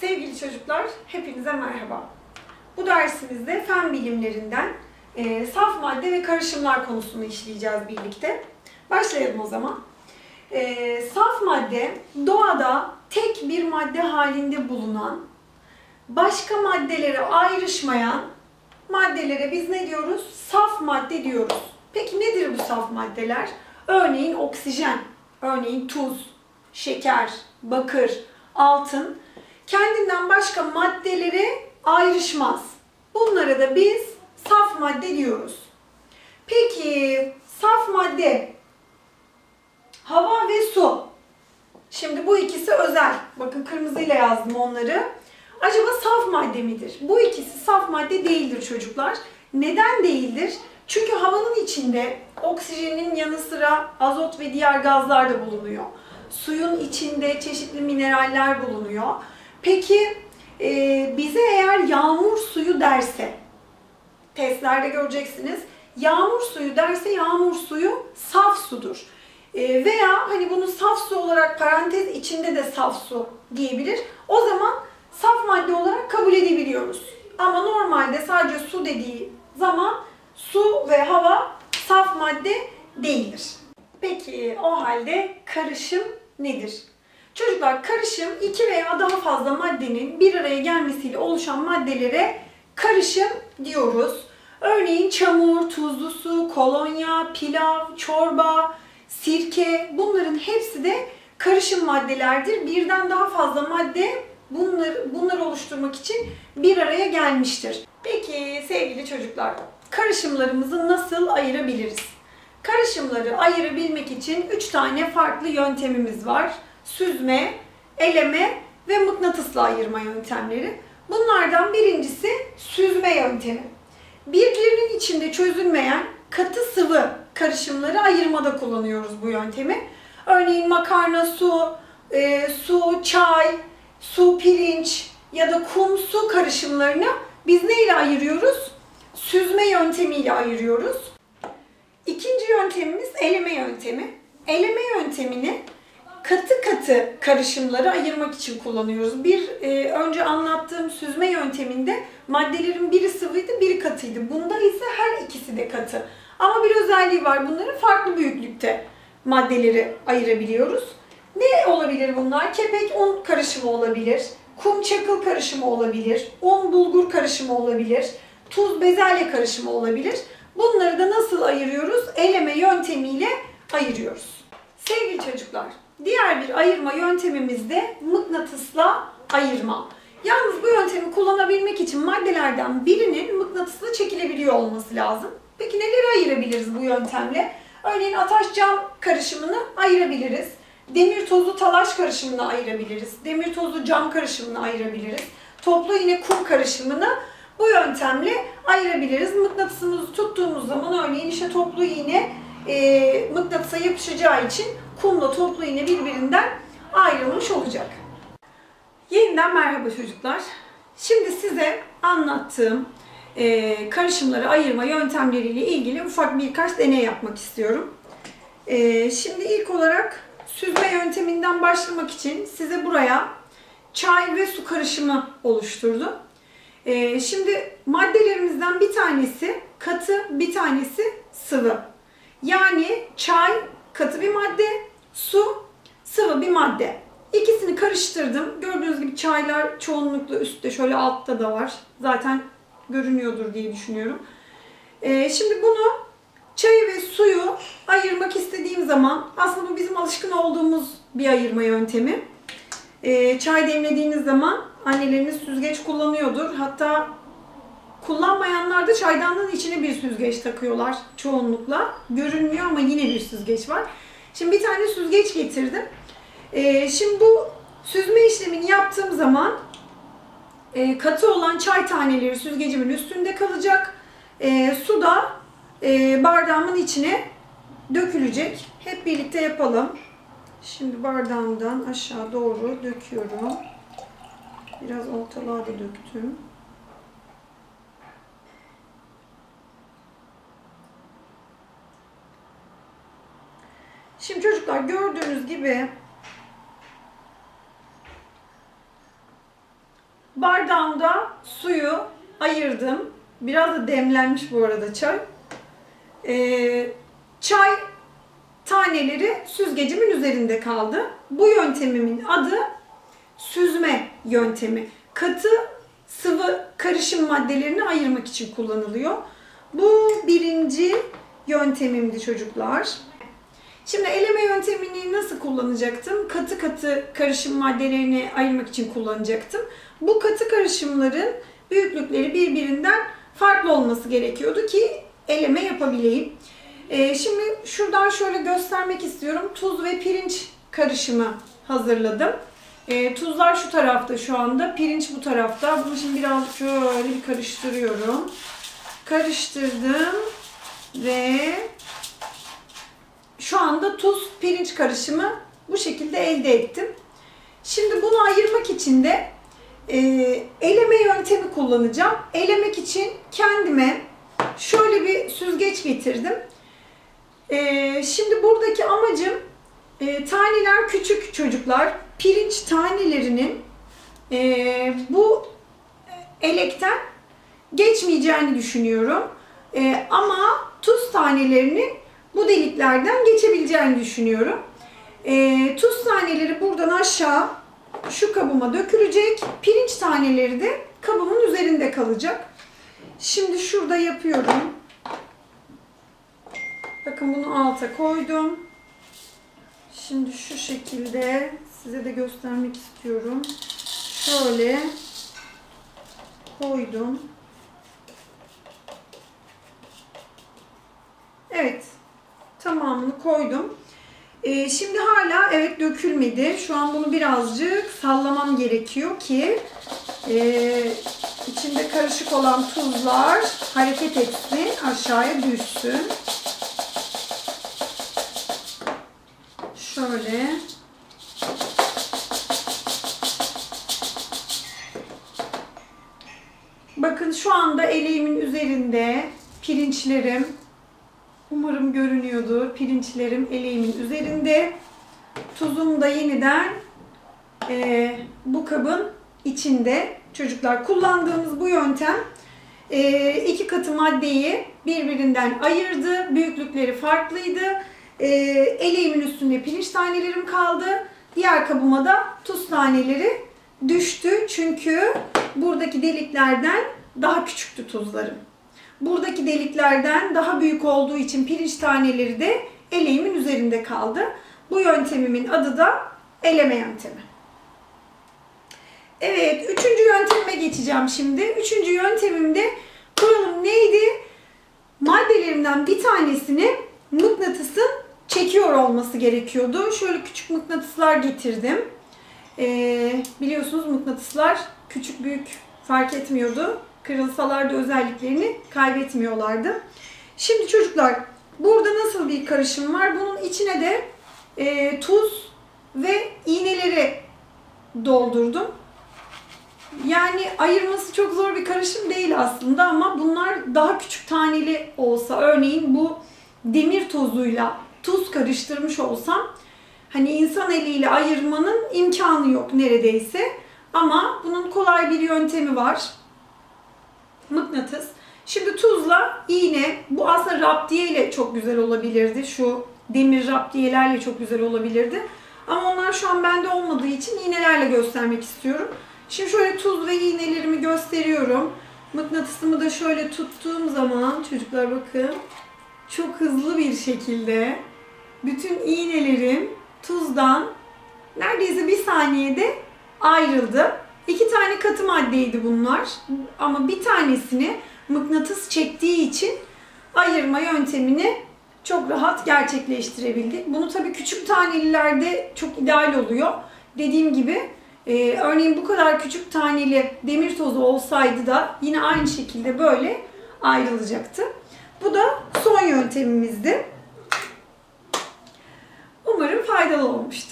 Sevgili çocuklar, hepinize merhaba. Bu dersimizde fen bilimlerinden saf madde ve karışımlar konusunu işleyeceğiz birlikte. Başlayalım o zaman. Saf madde, doğada tek bir madde halinde bulunan, başka maddelere ayrışmayan maddelere biz ne diyoruz? Saf madde diyoruz. Peki nedir bu saf maddeler? Örneğin oksijen, örneğin tuz, şeker, bakır, altın kendinden başka maddelere ayrışmaz. Bunlara da biz saf madde diyoruz. Peki saf madde, hava ve su. Şimdi bu ikisi özel. Bakın kırmızıyla yazdım onları. Acaba saf madde midir? Bu ikisi saf madde değildir çocuklar. Neden değildir? Çünkü havanın içinde oksijenin yanı sıra azot ve diğer gazlar da bulunuyor. Suyun içinde çeşitli mineraller bulunuyor. Peki bize eğer yağmur suyu derse, testlerde göreceksiniz, yağmur suyu derse yağmur suyu saf sudur. Veya hani bunu saf su olarak parantez içinde de saf su diyebilir. O zaman saf madde olarak kabul edebiliyoruz. Ama normalde sadece su dediği zaman su ve hava saf madde değildir. Peki o halde karışım nedir? Çocuklar, karışım iki veya daha fazla maddenin bir araya gelmesiyle oluşan maddelere karışım diyoruz. Örneğin çamur, tuzlu su, kolonya, pilav, çorba, sirke, bunların hepsi de karışım maddelerdir. Birden daha fazla madde bunları oluşturmak için bir araya gelmiştir. Peki sevgili çocuklar, karışımlarımızı nasıl ayırabiliriz? Karışımları ayırabilmek için 3 tane farklı yöntemimiz var. Süzme, eleme ve mıknatısla ayırma yöntemleri. Bunlardan birincisi süzme yöntemi. Birbirinin içinde çözülmeyen katı sıvı karışımları ayırmada kullanıyoruz bu yöntemi. Örneğin makarna, su, çay, su, pirinç ya da kum, su karışımlarını biz neyle ayırıyoruz? Süzme yöntemiyle ayırıyoruz. İkinci yöntemimiz eleme yöntemi. Eleme yöntemini katı katı karışımları ayırmak için kullanıyoruz. Önce anlattığım süzme yönteminde maddelerin biri sıvıydı, biri katıydı. Bunda ise her ikisi de katı. Ama bir özelliği var. Bunların farklı büyüklükte maddeleri ayırabiliyoruz. Ne olabilir bunlar? Kepek un karışımı olabilir. Kum çakıl karışımı olabilir. Un bulgur karışımı olabilir. Tuz bezelye karışımı olabilir. Bunları da nasıl ayırıyoruz? Eleme yöntemiyle ayırıyoruz. Sevgili çocuklar, diğer bir ayırma yöntemimiz de mıknatısla ayırma. Yalnız bu yöntemi kullanabilmek için maddelerden birinin mıknatısla çekilebiliyor olması lazım. Peki neleri ayırabiliriz bu yöntemle? Örneğin ataş cam karışımını ayırabiliriz. Demir tozlu talaş karışımını ayırabiliriz. Demir tozlu cam karışımını ayırabiliriz. Toplu iğne kum karışımını bu yöntemle ayırabiliriz. Mıknatısımızı tuttuğumuz zaman örneğin işte toplu iğne mıknatısa yapışacağı için kumla toplu iğne birbirinden ayrılmış olacak. Yeniden merhaba çocuklar. Şimdi size anlattığım karışımları ayırma yöntemleriyle ilgili ufak birkaç deney yapmak istiyorum. Şimdi ilk olarak süzme yönteminden başlamak için size buraya çay ve su karışımı oluşturdum. Şimdi maddelerimizden bir tanesi katı, bir tanesi sıvı. Yani çay katı bir madde, su sıvı bir madde. İkisini karıştırdım. Gördüğünüz gibi çaylar çoğunlukla üstte, şöyle altta da var. Zaten görünüyordur diye düşünüyorum. Şimdi bunu, çayı ve suyu ayırmak istediğim zaman, aslında bu bizim alışkın olduğumuz bir ayırma yöntemi. Çay demlediğiniz zaman anneleriniz süzgeç kullanıyordur. Hatta kullanmayanlar da çaydanlığın içine bir süzgeç takıyorlar çoğunlukla. Görünmüyor ama yine bir süzgeç var. Şimdi bir tane süzgeç getirdim. Şimdi bu süzme işlemini yaptığım zaman katı olan çay taneleri süzgecimin üstünde kalacak. Su da bardağımın içine dökülecek. Hep birlikte yapalım. Şimdi bardağımdan aşağı doğru döküyorum. Biraz ortalığa da döktüm. Şimdi çocuklar, gördüğünüz gibi bardağımda suyu ayırdım. Biraz da demlenmiş bu arada çay. Çay taneleri süzgecimin üzerinde kaldı. Bu yöntemimin adı süzme yöntemi. Katı sıvı karışım maddelerini ayırmak için kullanılıyor. Bu birinci yöntemimdi çocuklar. Şimdi eleme yöntemini nasıl kullanacaktım? Katı katı karışım maddelerini ayırmak için kullanacaktım. Bu katı karışımların büyüklükleri birbirinden farklı olması gerekiyordu ki eleme yapabileyim. Şimdi şuradan şöyle göstermek istiyorum. Tuz ve pirinç karışımı hazırladım. Tuzlar şu tarafta şu anda, pirinç bu tarafta. Bunu şimdi biraz şöyle bir karıştırıyorum. Karıştırdım ve şu anda tuz pirinç karışımı bu şekilde elde ettim. Şimdi bunu ayırmak için de eleme yöntemi kullanacağım. Elemek için kendime şöyle bir süzgeç getirdim. Şimdi buradaki amacım taneler küçük çocuklar. Pirinç tanelerinin bu elekten geçmeyeceğini düşünüyorum. Ama tuz tanelerinin bu deliklerden geçebileceğini düşünüyorum. Tuz taneleri buradan aşağı şu kabıma dökülecek. Pirinç taneleri de kabımın üzerinde kalacak. Şimdi şurada yapıyorum. Bakın bunu alta koydum. Şimdi şu şekilde size de göstermek istiyorum. Şöyle koydum. Evet. Tamamını koydum. Şimdi hala evet dökülmedi. Şu an bunu birazcık sallamam gerekiyor ki içinde karışık olan tuzlar hareket etsin, aşağıya düşsün. Şöyle. Bakın şu anda eleğimin üzerinde pirinçlerim, umarım görünüyordur, pirinçlerim eleğimin üzerinde. Tuzum da yeniden bu kabın içinde. Çocuklar, kullandığımız bu yöntem iki katı maddeyi birbirinden ayırdı. Büyüklükleri farklıydı. Eleğimin üstünde pirinç tanelerim kaldı. Diğer kabıma da tuz taneleri düştü. Çünkü buradaki deliklerden daha küçüktü tuzlarım. Buradaki deliklerden daha büyük olduğu için pirinç taneleri de eleğimin üzerinde kaldı. Bu yöntemimin adı da eleme yöntemi. Evet, üçüncü yöntemime geçeceğim şimdi. Üçüncü yöntemimde kuralım neydi? Maddelerimden bir tanesini mıknatısın çekiyor olması gerekiyordu. Şöyle küçük mıknatıslar getirdim. Biliyorsunuz mıknatıslar küçük büyük fark etmiyordu. Kırılsalar da özelliklerini kaybetmiyorlardı. Şimdi çocuklar, burada nasıl bir karışım var? Bunun içine de tuz ve iğneleri doldurdum. Yani ayırması çok zor bir karışım değil aslında ama bunlar daha küçük taneli olsa, örneğin bu demir tozuyla tuz karıştırmış olsam, hani insan eliyle ayırmanın imkanı yok neredeyse. Ama bunun kolay bir yöntemi var. Mıknatıs. Şimdi tuzla iğne, bu aslında raptiye ile çok güzel olabilirdi. Şu demir raptiyelerle çok güzel olabilirdi. Ama onlar şu an bende olmadığı için iğnelerle göstermek istiyorum. Şimdi şöyle tuz ve iğnelerimi gösteriyorum. Mıknatısımı da şöyle tuttuğum zaman çocuklar bakın, çok hızlı bir şekilde bütün iğnelerim tuzdan neredeyse bir saniyede ayrıldı. İki tane katı maddeydi bunlar ama bir tanesini mıknatıs çektiği için ayırma yöntemini çok rahat gerçekleştirebildik. Bunu tabii küçük tanelilerde çok ideal oluyor. Dediğim gibi örneğin bu kadar küçük taneli demir tozu olsaydı da yine aynı şekilde böyle ayrılacaktı. Bu da son yöntemimizdi. Umarım faydalı olmuştur.